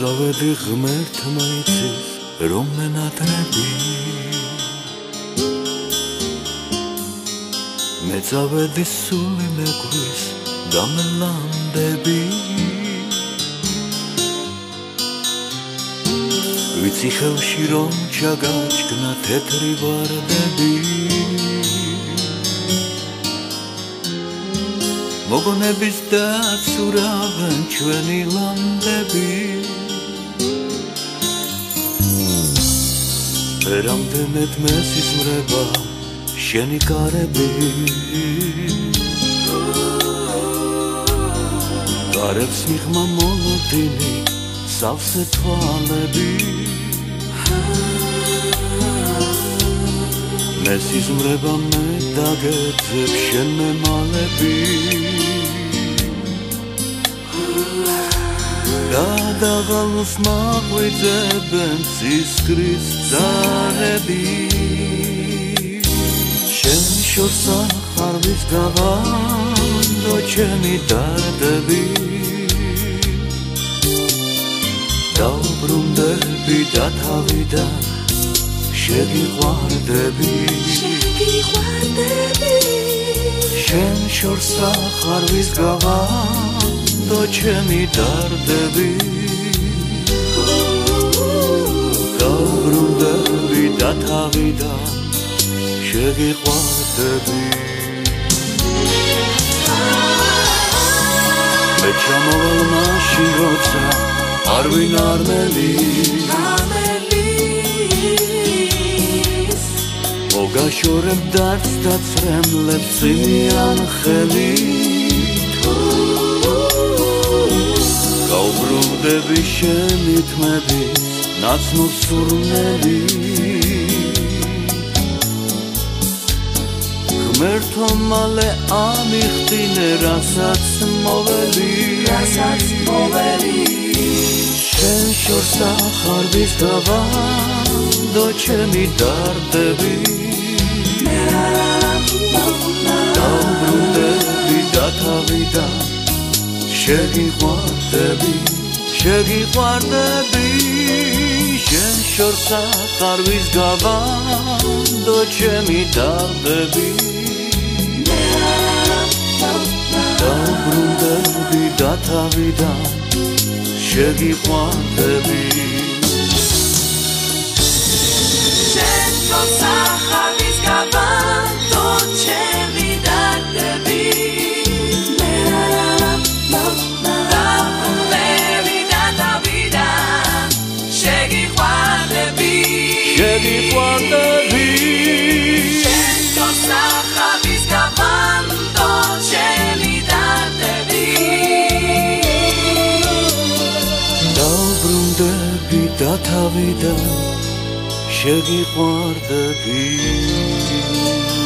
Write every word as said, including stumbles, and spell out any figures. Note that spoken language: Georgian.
მოწავედი ღმერთმა იცის რომ მენატრები მეწავედი სული მეკვის დამლანდები ვიცი ხელში რომ ჩაგაჩქნა თეთრი ვარდები მოგონების დაცურავენ ჩვენი ლანდები რამდენად მესიზმრება შენი კარები გარებს მიღმა მოლოდინი სავსე თვალები მესიზმრება მე დაგეძებ შენ მემალები გადაღალოს მაღვიძებენ ცისკრის ძარები შენ შორს ახარვის გავანდო ჩემი დარდები დავბრუნდები და თავიდან შეგიყვარდები შენ შორს ახარვის გავანდო ჩემი დარდები დავბრუნდები და თავიდან შეგიყვარდები მე ჩამოვალ მაშინ როცა არ ვინ არ მელის მოგაშორებ დარც დაცრემლებს წინიან ხელით გავბრუნდები შენი თმების ნაცნობ სურნელით ღმერთო მალე ამიხდინე რასაც მოველი შენ შორს ახარვის გავანდო ჩემი დარდები დავბრუნდები და თავიდან შეგიყვარდები შეგიყვარდები შენ შორს ახარვის გავანდო ჩემი დარდები დავბრუნდები და თავიდან შეგიყვარდები შენ შორს ახარვის გავანდო ჩემი დარდები დავბრუნდები და თავიდან შეგიყვარდები შეგიყვარდები შენ შორს ახარვის გავანდო ჩემი დარდები დავბრუნდები და თავიდან შეგიყვარდები